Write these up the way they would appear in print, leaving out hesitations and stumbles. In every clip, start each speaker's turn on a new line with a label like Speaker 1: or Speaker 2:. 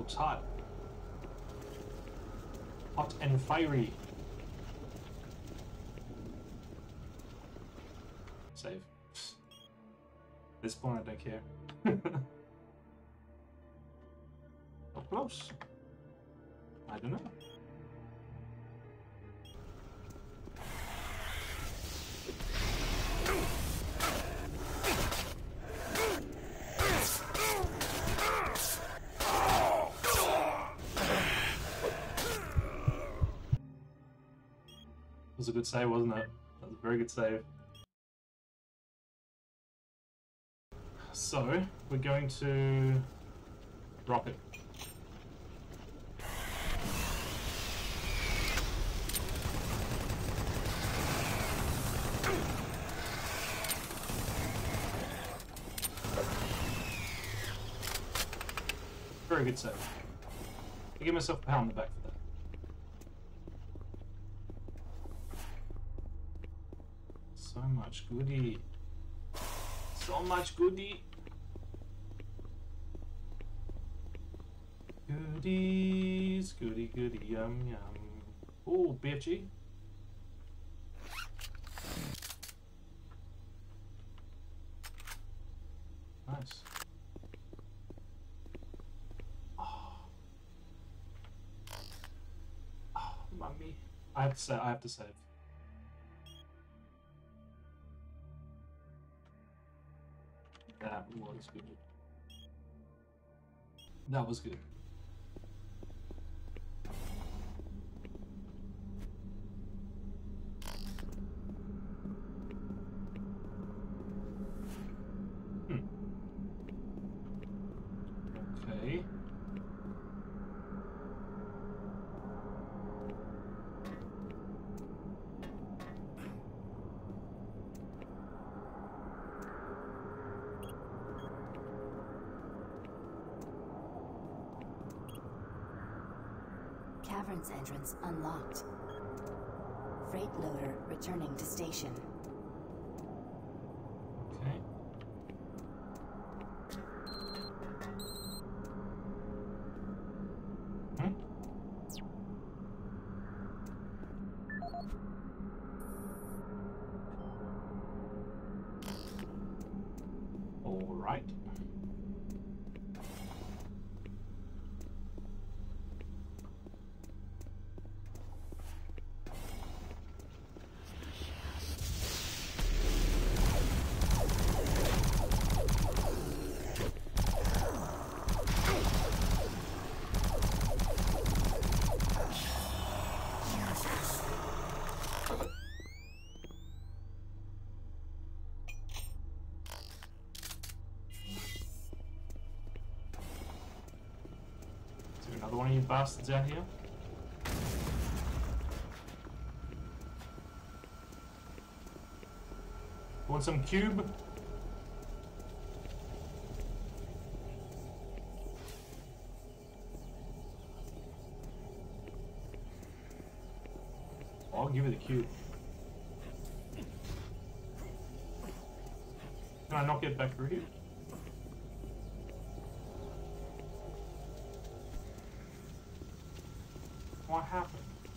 Speaker 1: looks hot. Hot and fiery. Save. At this point, I don't care. Up close. I don't know. That was a good save, wasn't it? That was a very good save. So, we're going to rocket. Very good save. I give myself a pat on the back for that. So much goodie. So much goodie. Goodies, goody, goody, yum, yum. Ooh, BFG. Nice. Oh, mummy. I have to save. That was good. That was good. Okay.
Speaker 2: Cavern's entrance unlocked. Freight loader returning to station.
Speaker 1: Okay. All right. Another one of you bastards out here. Want some cube? I'll give you the cube. Can I not get back through here? What happened?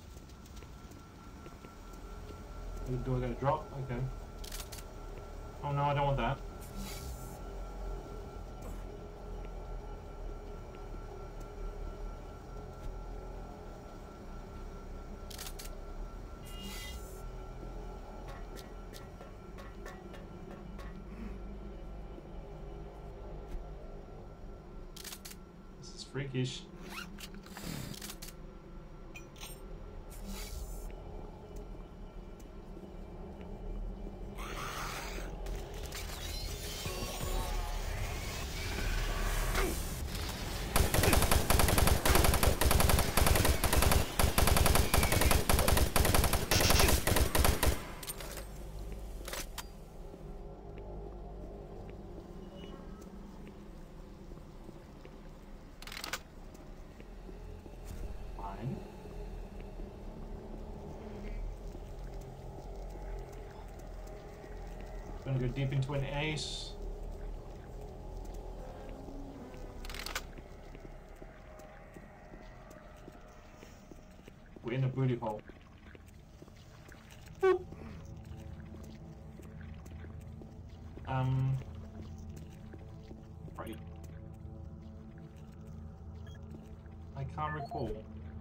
Speaker 1: Do I gotta drop? Okay. Oh no, I don't want that. This is freakish. Gonna go deep into an ace. We're in a booty hole. Boop. Right. I can't recall.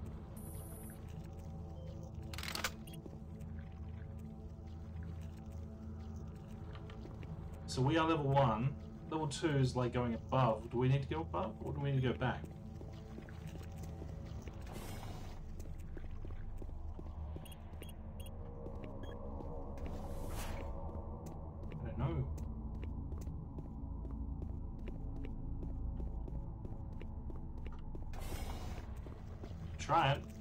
Speaker 1: So we are level 1. Level 2 is like going above. Do we need to go above or do we need to go back? I don't know. Try it.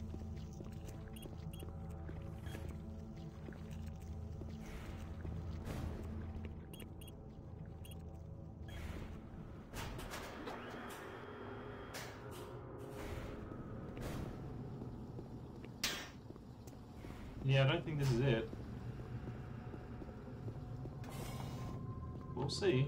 Speaker 1: Yeah, I don't think this is it. We'll see.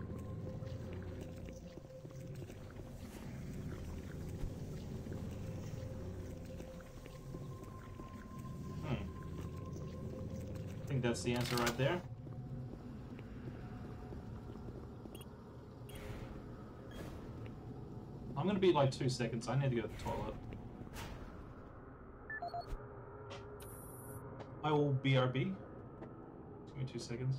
Speaker 1: I think that's the answer right there. I'm gonna be like 2 seconds. I need to go to the toilet. I will BRB. Give me 2 seconds.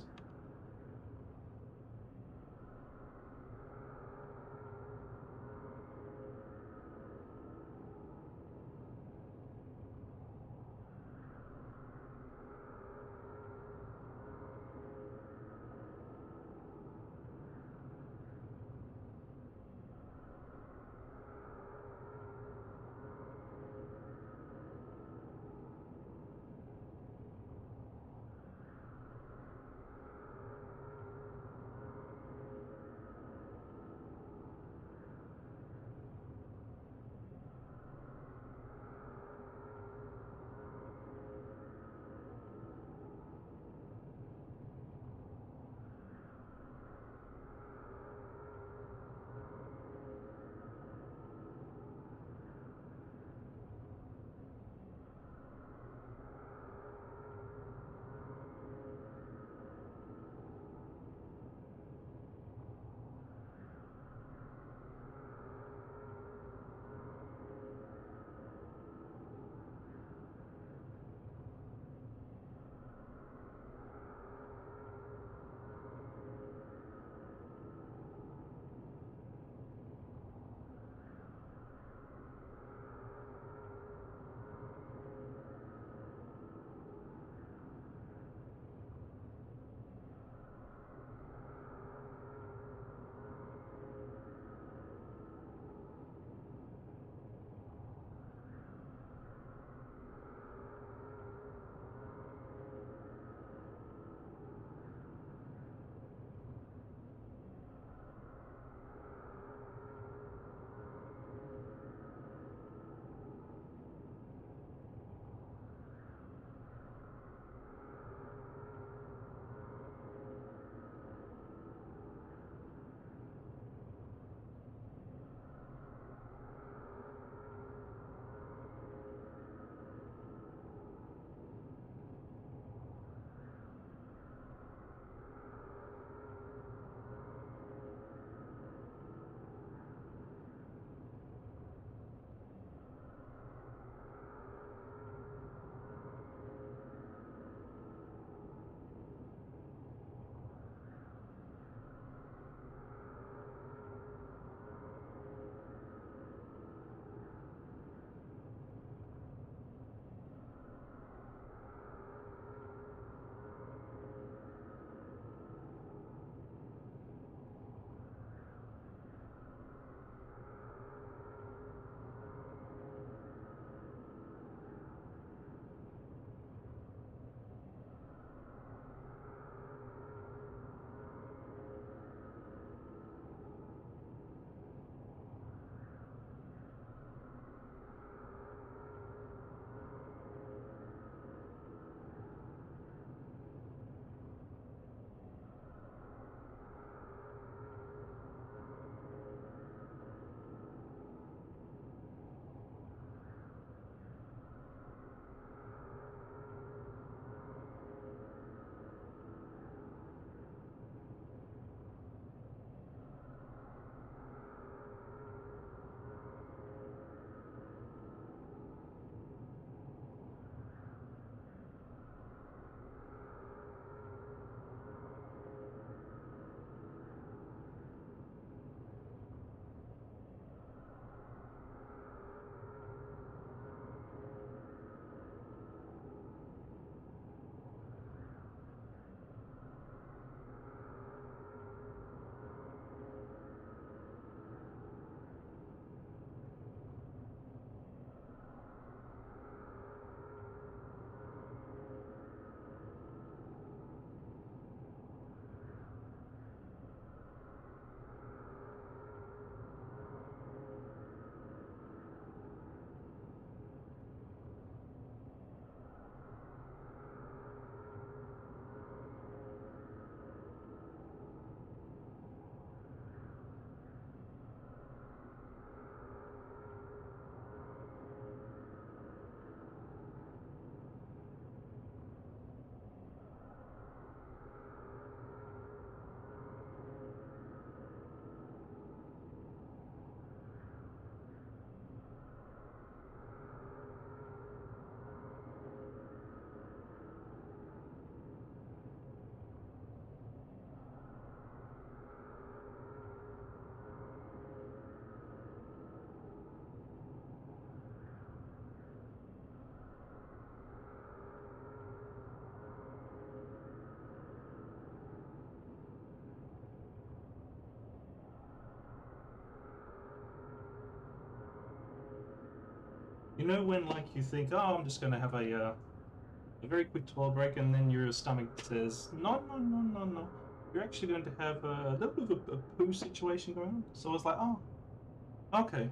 Speaker 3: You know when like you think, oh, I'm just gonna have a very quick toilet break, and then your stomach says, no, no, no, no, no. You're actually going to have a little bit of a poo situation going on. So I was like, oh, okay.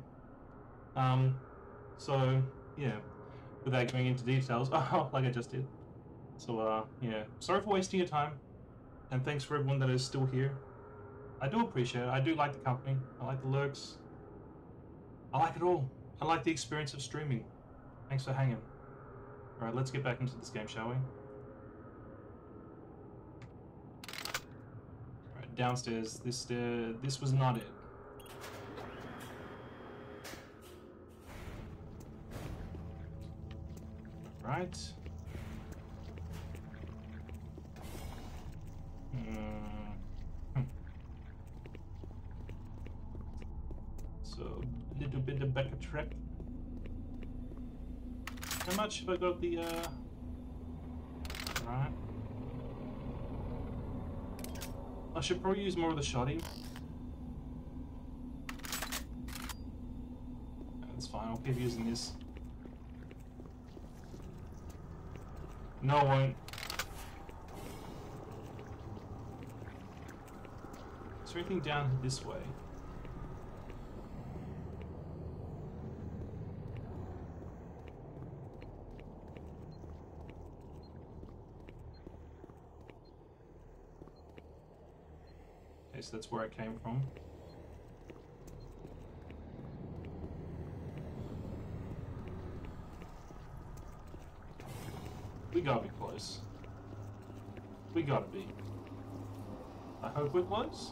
Speaker 3: So yeah, without going into details, like I just did. So yeah, sorry for wasting your time, and thanks for everyone that is still here. I do appreciate it. I do like the company. I like the lurks. I like it all. I like the experience of streaming. Thanks for hanging. Alright, let's get back into this game, shall we? Alright, downstairs. This was not it. Right. So, a little bit of backtrack. How much have I got the, Right. I should probably use more of the shotty. That's fine, I'll keep using this. No, I won't. Is there anything down this way? Okay, so that's where I came from. We gotta be close. We gotta be. I hope we're close.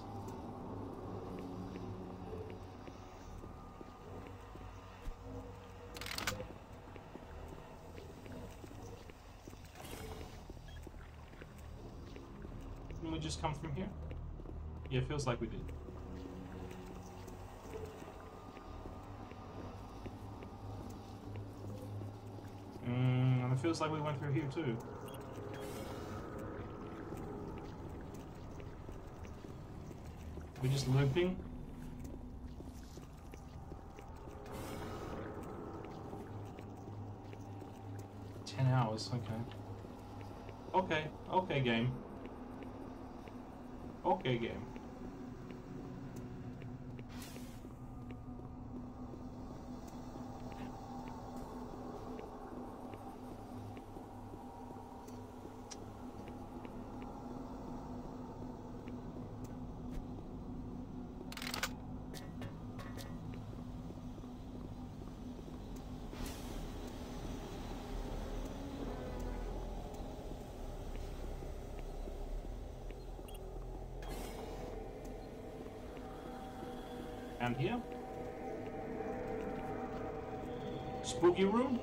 Speaker 3: Didn't we just come from here? Yeah, it feels like we did. And it feels like we went through here too. We're just looping. $10, okay. Okay, okay game. Okay game. Down here. Spooky room.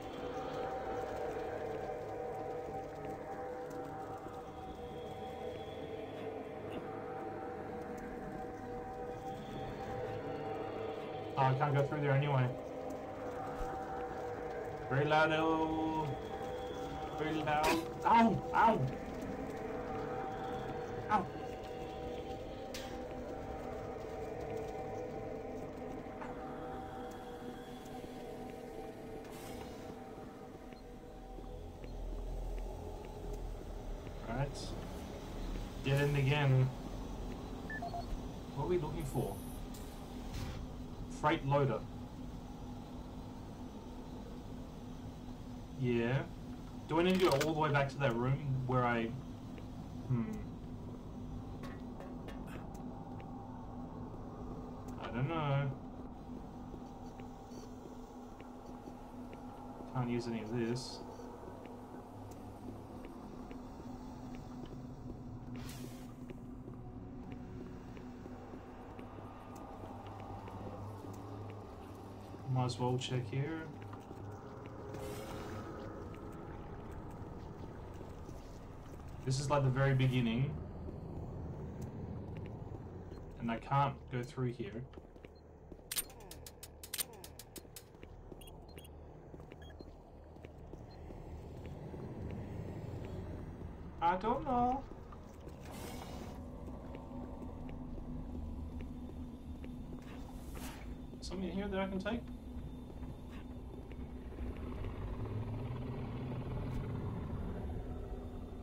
Speaker 3: Oh, I can't go through there anyway. Very loud, oh. Very loud. Ow! Ow! Ow! Dead end again. What are we looking for? Freight loader. Yeah. Do I need to go all the way back to that room where I... I don't know. Can't use any of this. Might as well check here. This is like the very beginning. And I can't go through here. I don't know. Something here that I can take?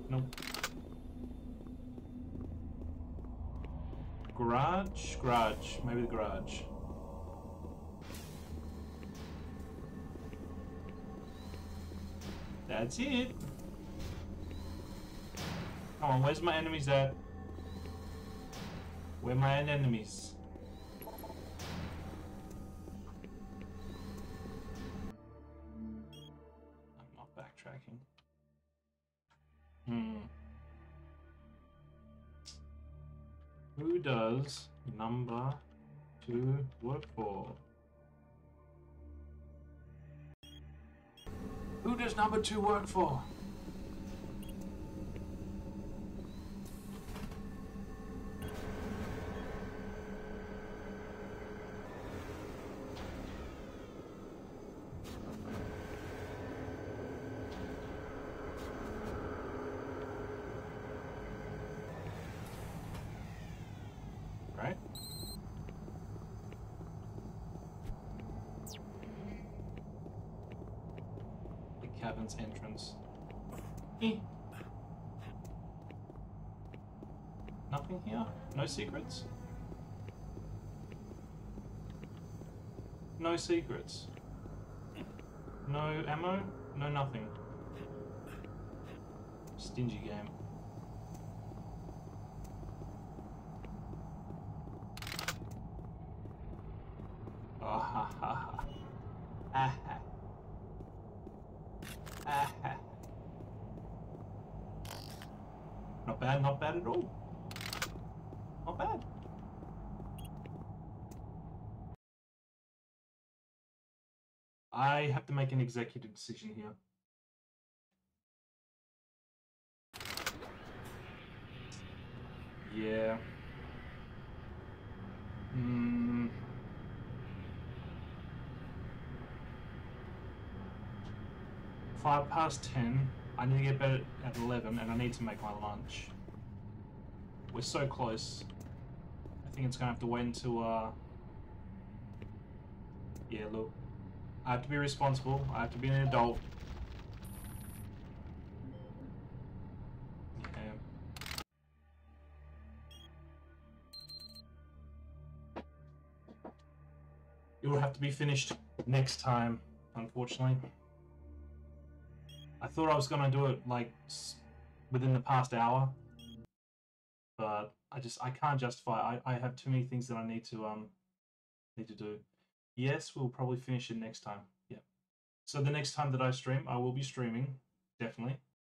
Speaker 3: Nope. Garage? Garage. Maybe the garage. That's it. Come on, where's my enemies at? Where are my enemies? I'm not backtracking. Who does number 2 work for? Who does number 2 work for? Right? The cavern's entrance. Nothing here? No secrets? No secrets. No ammo? No nothing. Stingy game. Oh, ha ha ha. Ah ha. Ah ha. Not bad at all. Not bad. I have to make an executive decision here. Yeah. 10:05. I need to get better at 11, and I need to make my lunch. We're so close. I think it's gonna have to wait until, yeah, look. I have to be responsible. I have to be an adult. Yeah. It will have to be finished next time, unfortunately. I thought I was gonna do it like within the past hour, but I can't justify. I have too many things that I need to do. Yes, we'll probably finish it next time. Yeah. So the next time that I stream, I will be streaming, definitely.